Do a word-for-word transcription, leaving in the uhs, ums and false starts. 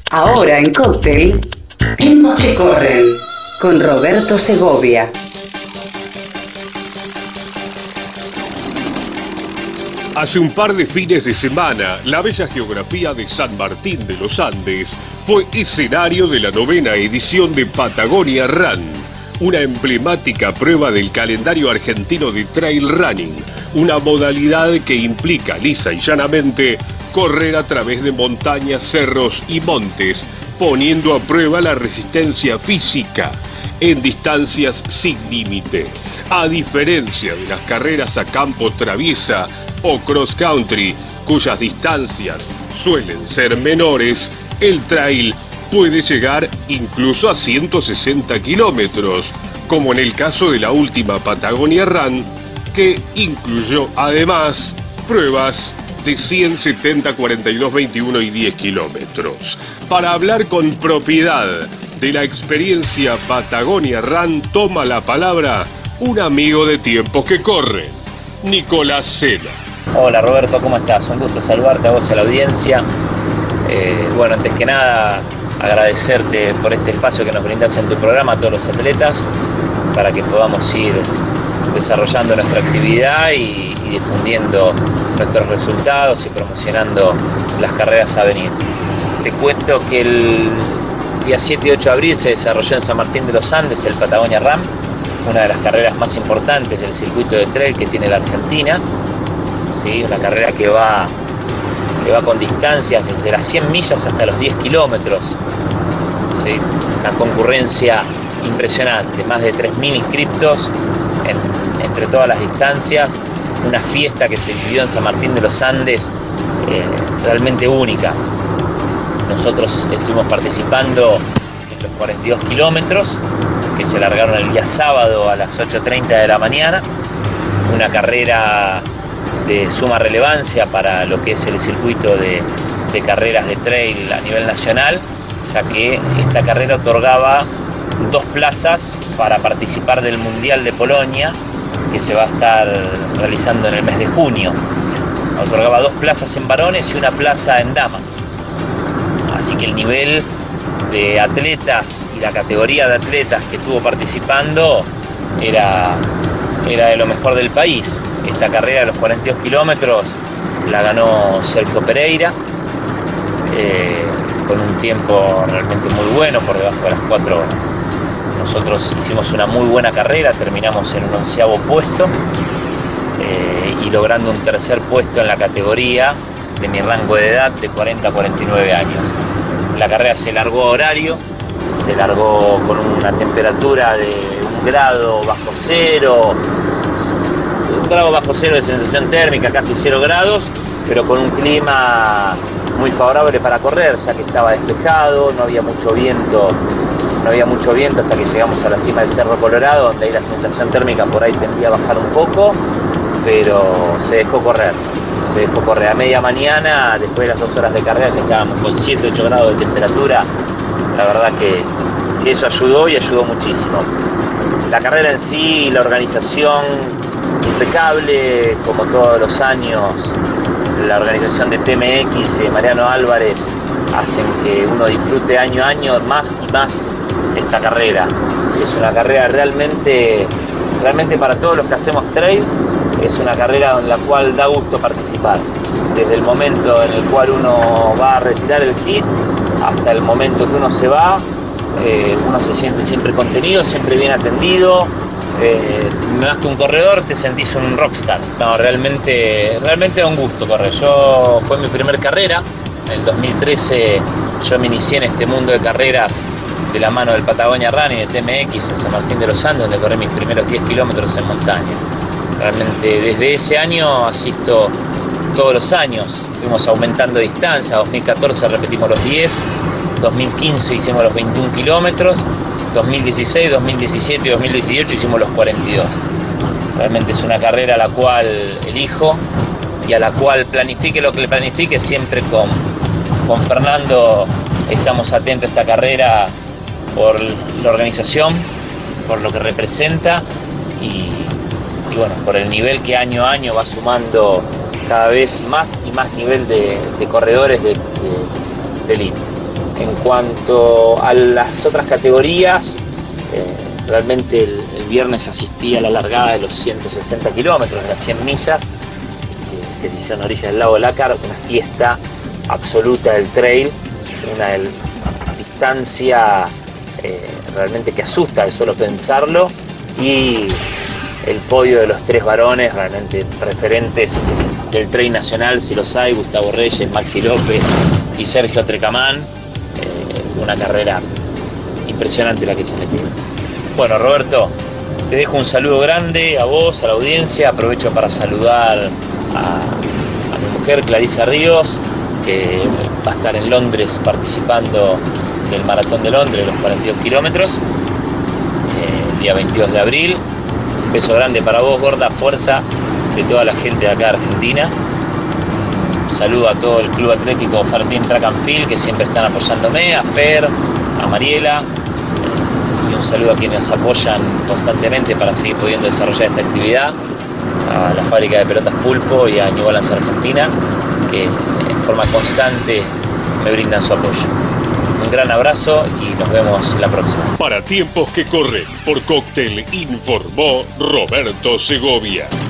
Ahora en Cóctel, Tiempos que corren, con Roberto Segovia. Hace un par de fines de semana, la bella geografía de San Martín de los Andes fue escenario de la novena edición de Patagonia Run, una emblemática prueba del calendario argentino de trail running, una modalidad que implica lisa y llanamente correr a través de montañas, cerros y montes, poniendo a prueba la resistencia física en distancias sin límite. A diferencia de las carreras a campo traviesa o cross country, cuyas distancias suelen ser menores, el trail puede llegar incluso a ciento sesenta kilómetros, como en el caso de la última Patagonia Run, que incluyó además pruebas de cien, setenta, cuarenta y dos, veintiuno y diez kilómetros. Para hablar con propiedad de la experiencia Patagonia Run, toma la palabra un amigo de Tiempos que corren, Nicolás Sena. Hola Roberto, ¿cómo estás? Un gusto saludarte a vos y a la audiencia. Eh, bueno, antes que nada, agradecerte por este espacio que nos brindas en tu programa a todos los atletas para que podamos ir desarrollando nuestra actividad y, y difundiendo nuestros resultados y promocionando las carreras a venir. Te cuento que el día siete y ocho de abril se desarrolló en San Martín de los Andes el Patagonia Run, una de las carreras más importantes del circuito de trail que tiene la Argentina. ¿Sí? Una carrera que va, que va con distancias desde las cien millas hasta los diez kilómetros. ¿Sí? Una concurrencia impresionante, más de tres mil inscriptos en, entre todas las distancias. Una fiesta que se vivió en San Martín de los Andes eh, realmente única. Nosotros estuvimos participando en los cuarenta y dos kilómetros que se largaron el día sábado a las ocho y treinta de la mañana. Una carrera de suma relevancia para lo que es el circuito de, de carreras de trail a nivel nacional, ya que esta carrera otorgaba dos plazas para participar del Mundial de Polonia, que se va a estar realizando en el mes de junio. Otorgaba dos plazas en varones y una plaza en damas. Así que el nivel de atletas y la categoría de atletas que estuvo participando era, era de lo mejor del país. Esta carrera de los cuarenta y dos kilómetros la ganó Sergio Pereira, eh, con un tiempo realmente muy bueno, por debajo de las cuatro horas. Nosotros hicimos una muy buena carrera, terminamos en un onceavo puesto eh, y logrando un tercer puesto en la categoría de mi rango de edad de cuarenta a cuarenta y nueve años. La carrera se largó a horario, se largó con una temperatura de un grado bajo cero, un grado bajo cero de sensación térmica, casi cero grados, pero con un clima muy favorable para correr, ya que estaba despejado, no había mucho viento, no había mucho viento hasta que llegamos a la cima del Cerro Colorado, donde ahí la sensación térmica por ahí tendía a bajar un poco, pero se dejó correr. Se dejó correr a media mañana, después de las dos horas de carrera ya estábamos con siete, ocho grados de temperatura. La verdad que, que eso ayudó y ayudó muchísimo. La carrera en sí, la organización impecable, como todos los años. La organización de T M X y Mariano Álvarez hacen que uno disfrute año a año más y más esta carrera. Es una carrera realmente, realmente para todos los que hacemos trail. Es una carrera en la cual da gusto participar, desde el momento en el cual uno va a retirar el kit hasta el momento que uno se va, eh, uno se siente siempre contenido, siempre bien atendido, eh, más que un corredor te sentís un rockstar. No, realmente, realmente da un gusto correr. Yo, fue mi primer carrera, en el dos mil trece yo me inicié en este mundo de carreras de la mano del Patagonia Run y de T M X en San Martín de los Andes, donde corrí mis primeros diez kilómetros en montaña. Realmente desde ese año asisto todos los años, fuimos aumentando distancia. dos mil catorce repetimos los diez, dos mil quince hicimos los veintiún kilómetros, dos mil dieciséis, dos mil diecisiete y dos mil dieciocho hicimos los cuarenta y dos. Realmente es una carrera a la cual elijo y a la cual planifique lo que le planifique, siempre con, con Fernando estamos atentos a esta carrera por la organización, por lo que representa y y bueno, por el nivel que año a año va sumando cada vez más y más nivel de, de corredores de, de, de elite. En cuanto a las otras categorías, eh, realmente el, el viernes asistí a la largada de los ciento sesenta kilómetros, de las cien millas, que, que se hizo en orilla del lago Lácar, una fiesta absoluta del trail, una del, distancia eh, realmente que asusta de solo pensarlo, y el podio de los tres varones, realmente referentes del trail nacional, si los hay, Gustavo Reyes, Maxi López y Sergio Trecamán. Eh, una carrera impresionante la que se metió. Bueno, Roberto, te dejo un saludo grande a vos, a la audiencia. Aprovecho para saludar a, a mi mujer Clarisa Ríos, que va a estar en Londres participando del Maratón de Londres, los cuarenta y dos kilómetros, eh, el día veintidós de abril. Un beso grande para vos, gorda, fuerza de toda la gente de acá de Argentina. Un saludo a todo el Club Atlético Fartín Track and Field, que siempre están apoyándome, a Fer, a Mariela, eh, y un saludo a quienes nos apoyan constantemente para seguir pudiendo desarrollar esta actividad, a la fábrica de pelotas Pulpo y a New Balance Argentina, que en forma constante me brindan su apoyo. Un gran abrazo y nos vemos la próxima. Para tiempos que corren, por Cóctel informó Roberto Segovia.